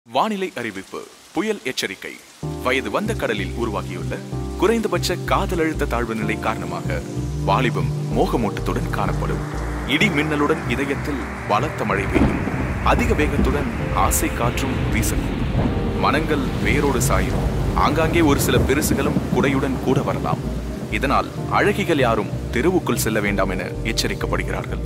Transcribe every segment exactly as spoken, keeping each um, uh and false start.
வானிலை அறிவிப்பு. புயல் எச்சரிக்கை. வயது வந்த கடலில் உருவாகியுள்ள குறைந்தபட்ச காதல் அழுத்த தாழ்வு நிலை காரணமாக வாலிபம் மோகமூட்டத்துடன் காணப்படும். இடி மின்னலுடன் இதயத்தில் பலத்த மழை பெய்யும். அதிக வேகத்துடன் ஆசை காற்றும் வீசக்கூடும். மனங்கள் வேரோடு சாயும். ஆங்காங்கே ஒரு சில பெருசுகளும் குடையுடன் கூட வரலாம். இதனால் அழகிகள் யாரும் தெருவுக்குள் செல்ல வேண்டாம் என எச்சரிக்கப்படுகிறார்கள்.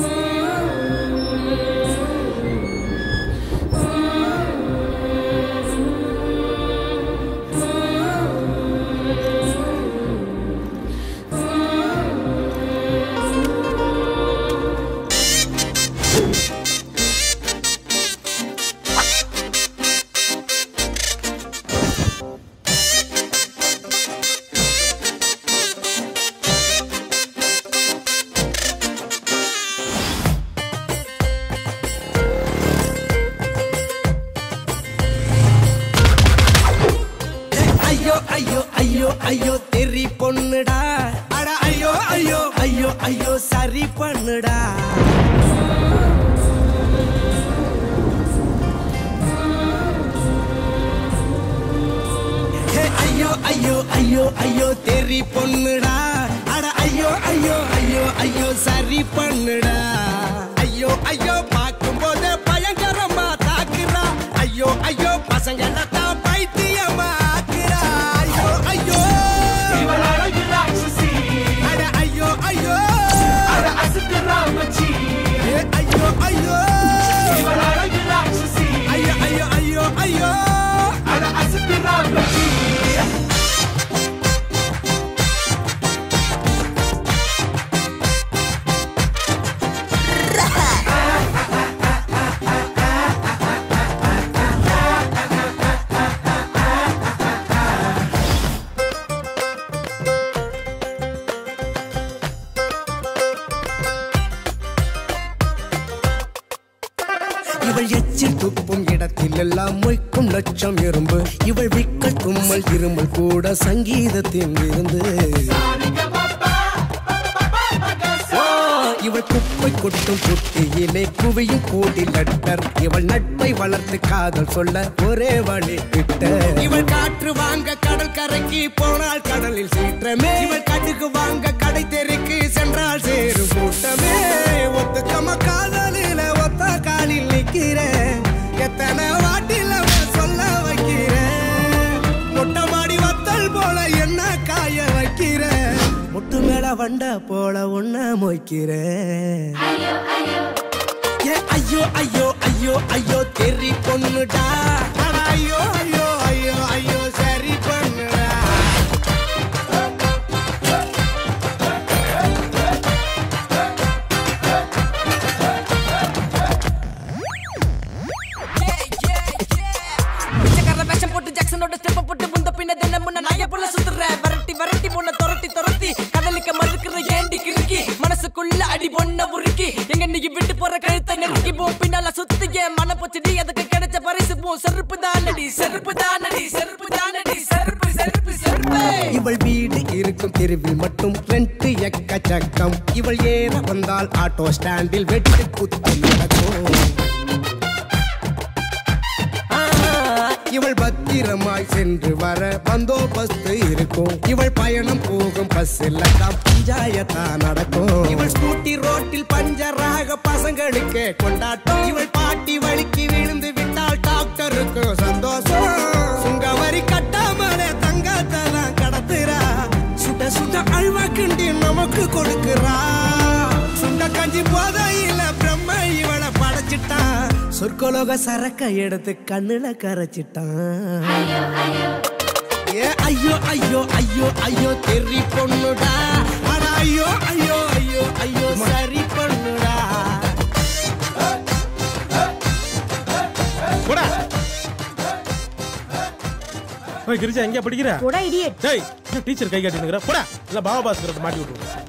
ஐயோ ஐயோ ஐயோ தெரி பொண்ணுடா. அட ஐயோ ஐயோ ஐயோ ஐயோ சரி பண்ணுடா. ஐயோ ஐயோ ஐயோ ஐயோ தெரி பொண்ணுடா. அட ஐயோ ஐயோ ஐயோ ஐயோ சரி பண்ணுடா. ஐயோ ஐயோ பார்க்கும் போது பயங்கரமா தாக்குறா. ஐயோ ஐயோ பசங்கள தான் பைத்தியமா ஆக்குறா. ஐயோ ஐயோ இவள் அழகு ராட்சசி. அட ஐயோ ஐயோ அட அசத்துறா மச்சி. ஐயோ ஐயோ இவள் அழகு ராட்சசி. ஐயோ ஐயோ ஐயோ ஐயோ அட அசத்துறா மச்சி. இவள் எச்சில் துப்பும் இடத்தில் எல்லாம் மொய்க்கும் லட்சம் எறும்பு. இவள் விக்கல் தும்மல் இருமல் கூட சங்கீதத்தின் இருந்து. இவள் குப்பை கொட்டும் புத்தியிலே குவியும் கூடி லட்டர். இவள் நட்பை வளர்த்து காதல் சொல்ல ஒரே வழி விட்ட. இவள் காற்று வாங்க கடல் கரைக்கு போனால் கடலில் சீற்றமே. இவள் கடுகு வாங்க கடை தெருக்கு சென்றால் சேரும் கூட்டமே. ஒத்துக்கம காதலில ஒத்த காலில் நிக்கிறேன். எத்தனை வாட்டில சொல்ல வைக்கிறேன். மொட்டை மாடி வத்தல் போல என்ன காய வைக்கிறேன். முட்டு மேல வண்ட போல ஒன்ன மொய்க்கிறேன். ஏ ஐயோ ஐயோ ஐயோ ஐயோ தெரி பொண்ணுடா. அட ஐயோ ஐயோ ஐயோ ஐயோ சரி பண்ணுடா. மனசுக்குள்ள அடி பொண்ண உருக்கி எங்க நீ விட்டு போற கழுத்தை நெருக்கி போ. பின்னால சுத்திய மன போச்சுடி. அதுக்கு கிடைச்ச பரிசு போ. செருப்பு தானடி செருப்பு தானடி செருப்பு தானடி செருப்பு செருப்பு செருப்பு. இவள் வீடு இருக்கும் தெருவில் மட்டும் ரெண்டு எக்கச்சக்கம். இவள் ஏற வந்தால் ஆட்டோ ஸ்டாண்டில் வெட்டு குத்து நடக்கும். இவள் பத்திரமாய் சென்று வர பந்தோபஸ்து இருக்கும். இவள் பயணம் போகும் பஸ்ஸில் தான் பஞ்சாயத்தான் நடக்கும். இவள் ஸ்கூட்டி ரோட்டில் பஞ்சராக பசங்களுக்கு கொண்டாட்டம். இவள் பாட்டி வலிக்கு விழுந்து விட்டால் டாக்டருக்கு சந்தோஷம். சுங்க வரி கட்டாமலே தங்கத்தெல்லாம் கடத்துறா. சுட சுட அல்வா கிண்டி நமக்கு கொடுக்கிறா. சுண்ட கஞ்சி போதையில பிரம்ம இவளை படைச்சிட்டான். சொற்கொலோக சரக்க எடுத்து கண்ணுல கரைச்சிட்டான். ஏ ஐயோ ஐயோ ஐயோ ஐயோ தெரி பொண்ணுடா. அட ஐயோ ஐயோ ஐயோ ஐயோ சரி பண்ணுடா. போடா. ஓய் கிரிஜா எங்க படிக்கிற? போடா இடியட். டேய் டீச்சர் கை காட்டினுங்கற. போடா. இல்ல பாபா பாஸ்கர் மாட்டி விட்டுரு.